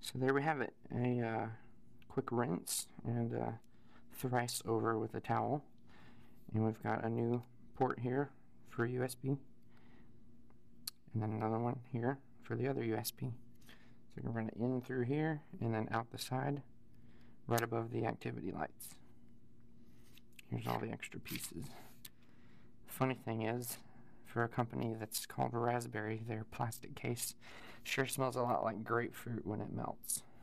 So there we have it, a quick rinse and thrice over with a towel. And we've got a new port here for USB, and then another one here for the other USB. So we can run it in through here and then out the side, right above the activity lights. Here's all the extra pieces. Funny thing is, for a company that's called Raspberry, their plastic case sure smells a lot like grapefruit when it melts.